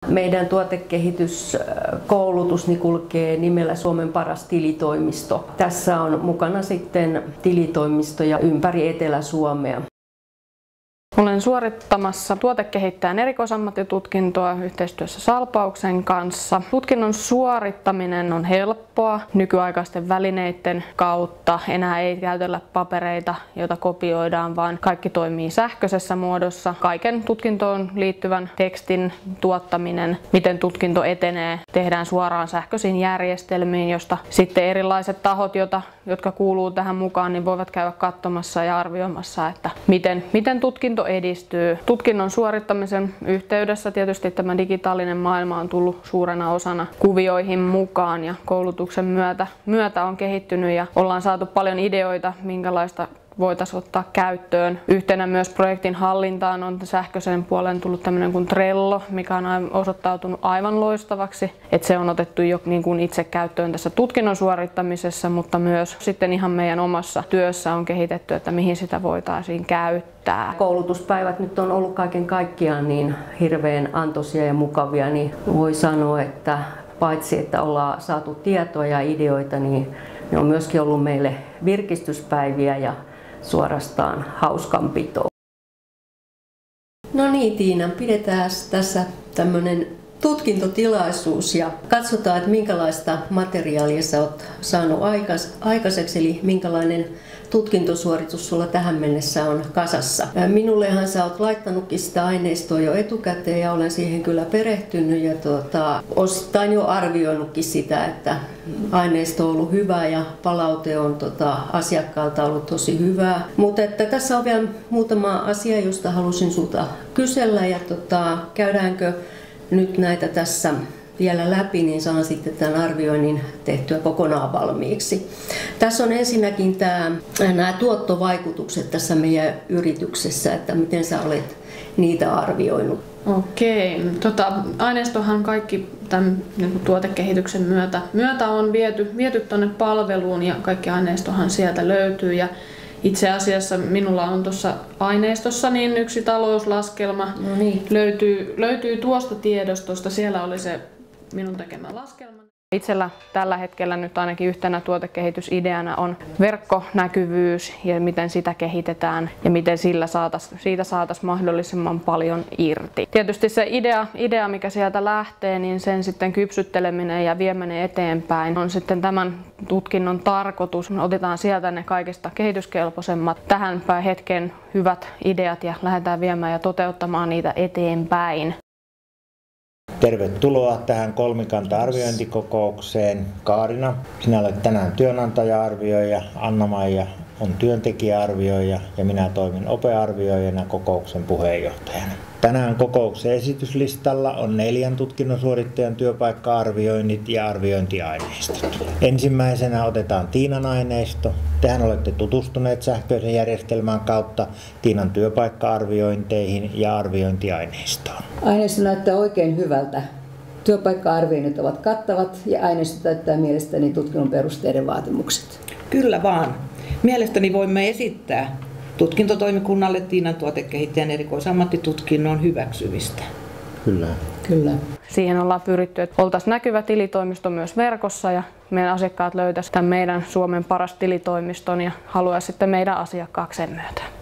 Meidän tuotekehityskoulutus kulkee nimellä Suomen paras tilitoimisto. Tässä on mukana sitten tilitoimistoja ympäri Etelä-Suomea. Olen suorittamassa tuotekehittäjän erikoisammattitutkintoa yhteistyössä Salpauksen kanssa. Tutkinnon suorittaminen on helppoa nykyaikaisten välineiden kautta. Enää ei käytellä papereita, joita kopioidaan, vaan kaikki toimii sähköisessä muodossa. Kaiken tutkintoon liittyvän tekstin tuottaminen, miten tutkinto etenee, tehdään suoraan sähköisiin järjestelmiin, josta sitten erilaiset tahot, jotka kuuluu tähän mukaan, niin voivat käydä katsomassa ja arvioimassa, että miten tutkinto edistyy. Tutkinnon suorittamisen yhteydessä tietysti tämä digitaalinen maailma on tullut suurena osana kuvioihin mukaan ja koulutuksen myötä on kehittynyt ja ollaan saatu paljon ideoita, minkälaista voitaisiin ottaa käyttöön. Yhtenä myös projektin hallintaan on sähköisen puolen tullut tämmöinen kuin Trello, mikä on osoittautunut aivan loistavaksi. Että se on otettu jo itse käyttöön tässä tutkinnon suorittamisessa, mutta myös sitten ihan meidän omassa työssä on kehitetty, että mihin sitä voitaisiin käyttää. Koulutuspäivät nyt on ollut kaiken kaikkiaan niin hirveän antoisia ja mukavia, niin voi sanoa, että paitsi että ollaan saatu tietoa ja ideoita, niin ne on myöskin ollut meille virkistyspäiviä ja suorastaan hauskanpitoa. No niin Tiina, pidetään tässä tämmöinen tutkintotilaisuus ja katsotaan, että minkälaista materiaalia sä oot saanut aikaiseksi, eli minkälainen tutkintosuoritus sulla tähän mennessä on kasassa. Minullehan sä oot laittanutkin sitä aineistoa jo etukäteen ja olen siihen kyllä perehtynyt ja osittain jo arvioinutkin sitä, että aineisto on ollut hyvä ja palaute on asiakkaalta ollut tosi hyvää. Mutta että tässä on vielä muutama asia, josta halusin sulta kysellä ja käydäänkö nyt näitä tässä vielä läpi, niin saan sitten tämän arvioinnin tehtyä kokonaan valmiiksi. Tässä on ensinnäkin nämä tuottovaikutukset tässä meidän yrityksessä, että miten sä olet niitä arvioinut. Okei. Aineistohan kaikki tämän tuotekehityksen myötä on viety tuonne palveluun ja kaikki aineistohan sieltä löytyy. Ja itse asiassa minulla on tuossa aineistossa niin yksi talouslaskelma. No niin. Löytyy tuosta tiedostosta. Siellä oli se minun tekemä laskelma. Itsellä tällä hetkellä nyt ainakin yhtenä tuotekehitysideana on verkkonäkyvyys ja miten sitä kehitetään ja miten siitä saataisiin mahdollisimman paljon irti. Tietysti se idea, mikä sieltä lähtee, niin sen sitten kypsytteleminen ja vieminen eteenpäin on sitten tämän tutkinnon tarkoitus. Otetaan sieltä ne kaikista kehityskelpoisemmat tähän hetken hyvät ideat ja lähdetään viemään ja toteuttamaan niitä eteenpäin. Tervetuloa tähän kolmikanta-arviointikokoukseen. Kaarina, sinä olet tänään työnantaja-arvioija, Anna-Maija on työntekijä-arvioija ja minä toimin OPE-arvioijana kokouksen puheenjohtajana. Tänään kokouksen esityslistalla on 4 tutkinnon suorittajan työpaikka-arvioinnit ja arviointiaineistot. Ensimmäisenä otetaan Tiinan aineisto. Tehän olette tutustuneet sähköisen järjestelmän kautta Tiinan työpaikka-arviointeihin ja arviointiaineistoon. Aineisto näyttää oikein hyvältä. Työpaikka-arvioinnit ovat kattavat ja aineisto täyttää mielestäni tutkinnon perusteiden vaatimukset. Kyllä vaan. Mielestäni voimme esittää tutkintotoimikunnalle Tiinan tuotekehittäjän erikoisammattitutkinnon hyväksymistä. Kyllä. Siihen ollaan pyritty, että oltaisiin näkyvä tilitoimisto myös verkossa ja meidän asiakkaat löytäisivät tämän meidän Suomen paras tilitoimiston ja haluaisivat sitten meidän asiakkaakseen myötä.